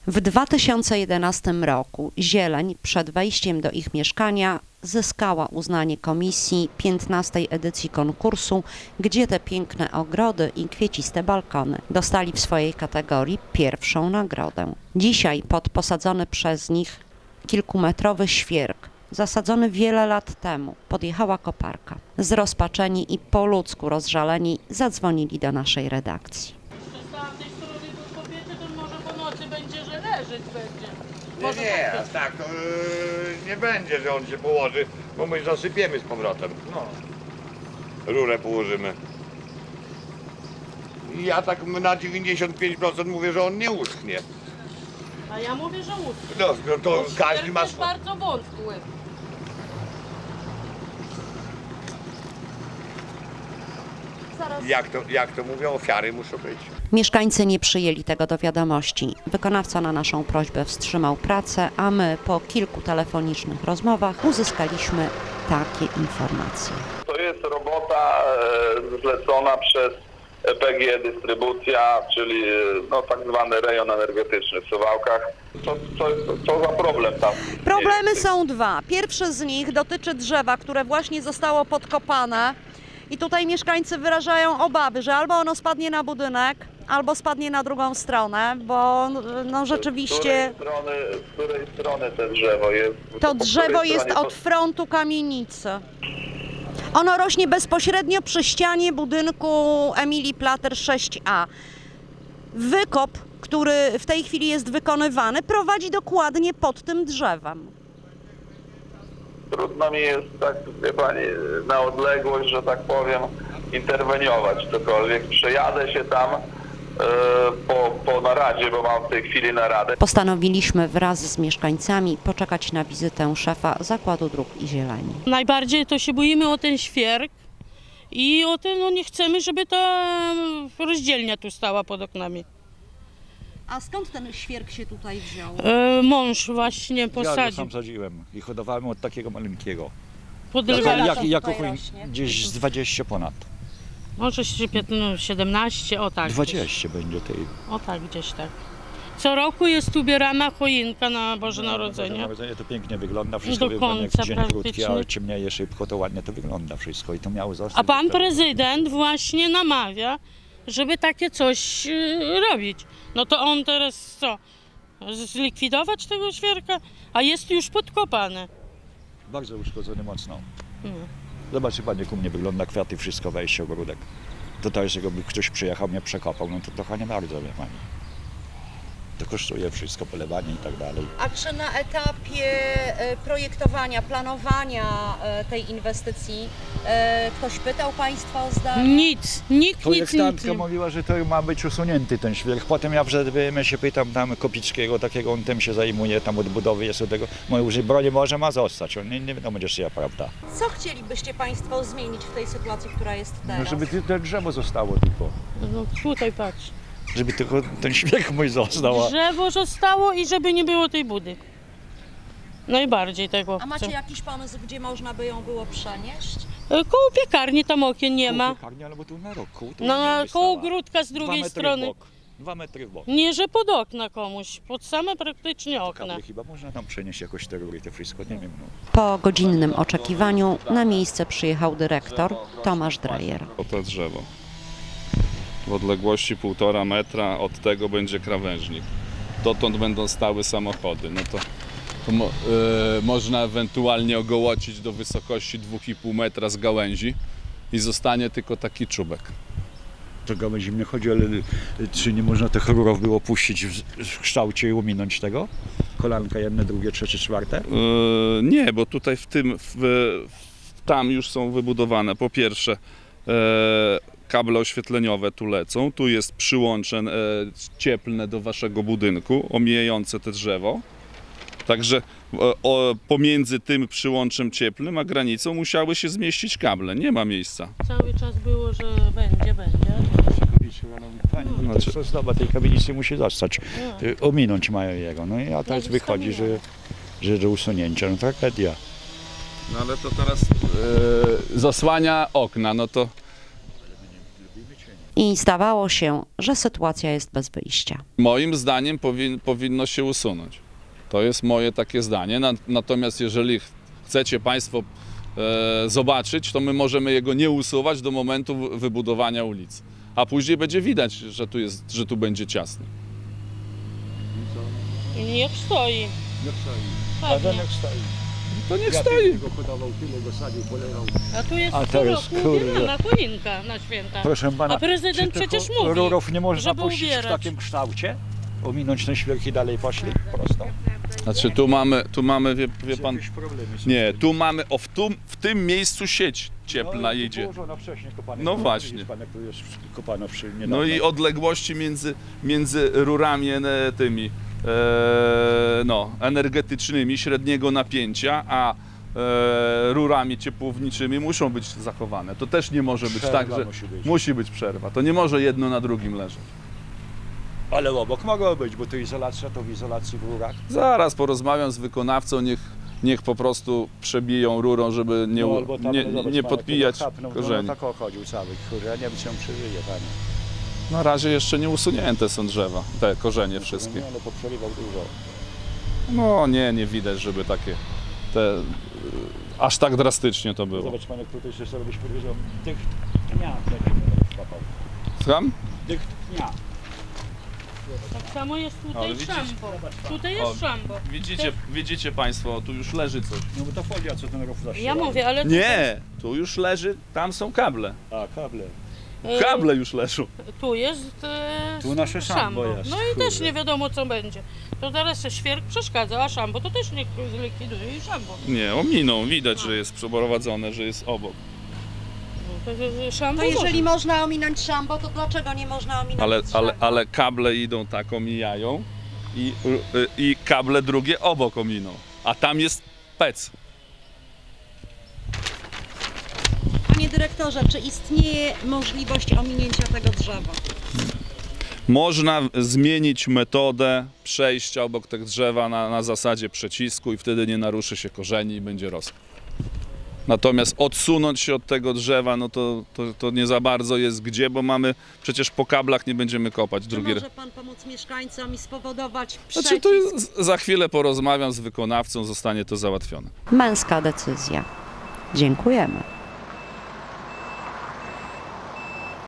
W 2011 roku zieleń przed wejściem do ich mieszkania zyskała uznanie komisji 15. edycji konkursu, gdzie te piękne ogrody i kwieciste balkony dostali w swojej kategorii pierwszą nagrodę. Dzisiaj pod posadzony przez nich kilkumetrowy świerk, zasadzony wiele lat temu, podjechała koparka. Zrozpaczeni i po ludzku rozżaleni zadzwonili do naszej redakcji. Będzie, że leżeć będzie. Nie, tak to nie będzie, że on się położy, bo my zasypiemy z powrotem. No. Rurę położymy. I ja tak na 95% mówię, że on nie uschnie. A ja mówię, że uschnie. No to każdy ma... jest bardzo wątły. Jak to mówią, ofiary muszą być. Mieszkańcy nie przyjęli tego do wiadomości. Wykonawca na naszą prośbę wstrzymał pracę, a my po kilku telefonicznych rozmowach uzyskaliśmy takie informacje. To jest robota zlecona przez PGE Dystrybucja, czyli tak zwany rejon energetyczny w Suwałkach. Co za problem tam? Problemy są dwa. Pierwszy z nich dotyczy drzewa, które właśnie zostało podkopane. I tutaj mieszkańcy wyrażają obawy, że albo ono spadnie na budynek, albo spadnie na drugą stronę, bo rzeczywiście... Z której strony to drzewo jest? To drzewo jest od frontu kamienicy. Ono rośnie bezpośrednio przy ścianie budynku Emilii Plater 6A. Wykop, który w tej chwili jest wykonywany, prowadzi dokładnie pod tym drzewem. Trudno mi jest, tak wie pani, na odległość, że tak powiem, interweniować cokolwiek. Przejadę się tam po naradzie, bo mam w tej chwili naradę. Postanowiliśmy wraz z mieszkańcami poczekać na wizytę szefa Zakładu Dróg i Zieleni. Najbardziej to się boimy o ten świerk i o ten, nie chcemy, żeby ta rozdzielnia tu stała pod oknami. A skąd ten świerk się tutaj wziął? Mąż właśnie posadził. Ja go sam sadziłem i hodowałem od takiego maleńkiego. Podlewali. Gdzieś z 20 ponad. Może 17, o tak. 20 będzie tej. O tak, gdzieś tak. Co roku jest ubierana choinka na Boże Narodzenie. Boże Narodzenie to pięknie wygląda, wszystko Do wygląda jak końca dzień krótki, praktycznie. ale ciemnieje szybko, to ładnie to wygląda wszystko i to miało zostać. A pan prezydent właśnie namawia, żeby takie coś robić. No to on teraz co? Zlikwidować tego świerka? A jest już podkopane. Bardzo uszkodzony mocno. Zobaczy pan, jak u mnie wygląda kwiaty, wszystko wejście ogródek. To też, jakby ktoś przyjechał, mnie przekopał, no to trochę nie bardzo, wie pani. To kosztuje wszystko, polewanie i tak dalej. A czy na etapie projektowania, planowania tej inwestycji ktoś pytał Państwa o zdanie? Nic, nikt Projektantka nie. mówiła, że to ma być usunięty ten świerk. Potem ja się pytam tam Kopickiego, takiego, on tym się zajmuje, tam odbudowy jest od tego. Mówił, że broń może ma zostać, on nie wiadomo, gdzie jest prawda. Co chcielibyście Państwo zmienić w tej sytuacji, która jest teraz? No, żeby to drzewo zostało tylko. No tutaj patrz. Żeby tylko ten świerk mój został. Drzewo zostało i żeby nie było tej budy. Najbardziej tego. A macie jakiś pomysł, gdzie można by ją było przenieść? Koło piekarni tam okien nie ma. Piekarnia, ale bo tu na rok. No, koło ogródka z drugiej strony. 2 metry w bok. Nie, że pod okna komuś, pod same praktycznie okna. Kable chyba można tam przenieść jakoś te rury, to wszystko, nie wiem. No. Po godzinnym oczekiwaniu na miejsce przyjechał dyrektor Tomasz Drejer. To drzewo. W odległości 1,5 metra od tego będzie krawężnik. Dotąd będą stały samochody. No to można ewentualnie ogołocić do wysokości 2,5 metra z gałęzi i zostanie tylko taki czubek. To gałęzi mnie chodzi, ale czy nie można tych rurów było puścić w kształcie i ominąć tego? Kolanka jedne, drugie, trzecie, czwarte? Nie, bo tutaj tam już są wybudowane po pierwsze kable oświetleniowe tu lecą, tu jest przyłącze cieplne do waszego budynku, omijające te drzewo. Także pomiędzy tym przyłączem cieplnym a granicą musiały się zmieścić kable, nie ma miejsca. Cały czas było, że będzie. Znaczy, to zdoba tej kamienicy musi zostać. Ominąć mają jego. No i a teraz wychodzi, że do usunięcia. No tragedia. No ale to teraz zasłania okna, no to I zdawało się, że sytuacja jest bez wyjścia. Moim zdaniem powinno się usunąć. To jest moje takie zdanie. Natomiast jeżeli chcecie Państwo zobaczyć, to my możemy jego nie usuwać do momentu wybudowania ulicy. A później będzie widać, że tu będzie ciasno. Niech stoi. Pewnie. To niech stoi. A tu jest A co to jest, roku kurde. ubierana choinka na święta. Proszę pana, A prezydent czy tych przecież mówi, rurów nie można żeby puścić w ubierać. takim kształcie? Ominąć te świerki dalej poszli? Prosto. Znaczy tu mamy wie pan... Jakieś problemy są. Nie, tu mamy, w tym miejscu sieć cieplna tu idzie. położono wcześniej kopane. No właśnie. Widzi pan, jak tu jest kopano niedawno. No i odległości między rurami tymi energetycznymi średniego napięcia, a rurami ciepłowniczymi muszą być zachowane. To też nie może być Przerwa tak, że musi być. przerwa. To nie może jedno na drugim leżeć. Ale obok mogło być, bo to izolacja, to w izolacji w rurach. Zaraz porozmawiam z wykonawcą, niech po prostu przebiją rurą, żeby albo tam, zobacz, nie pan, podpijać jak to korzeni. tak chodził cały, kurde, ja nie wiem, czy on przeżyje, panie. Na razie jeszcze nie usunięte są drzewa, te korzenie wszystkie. No, ale poprzerywał dużo. No nie widać, żeby takie, aż tak drastycznie to było. Zobacz pan, jak tutaj się sobie byś powiedział, dych dnia, jak będę wkopał. Słucham? Dych dnia. Tak samo jest tutaj Ale widzicie? szambo. Tutaj jest szambo. Widzicie Państwo, tu już leży coś. No bo to folia, co ten rów Ja mówię, ale Nie, tu już leży, tam są kable. A, kable. Kable już leżą. Tu jest Tu nasze szambo jest, No i też kurde. nie wiadomo co będzie. To teraz się świerk przeszkadza, a szambo to też niech zlikwiduje i szambo. Nie, ominą, widać, że jest przeprowadzone, że jest obok. No to szambo To jeżeli można ominąć szambo, to dlaczego nie można ominąć drzewa? Ale kable idą tak, omijają i kable drugie obok ominą. A tam jest pec. Panie dyrektorze, czy istnieje możliwość ominięcia tego drzewa? Można zmienić metodę przejścia obok tych drzewa na zasadzie przycisku i wtedy nie naruszy się korzeni i będzie rosło. Natomiast odsunąć się od tego drzewa, no to nie za bardzo jest gdzie, bo przecież po kablach nie będziemy kopać Czy drugi raz. może pan pomóc mieszkańcom i spowodować Znaczy to za chwilę porozmawiam z wykonawcą, zostanie to załatwione. Męska decyzja. Dziękujemy.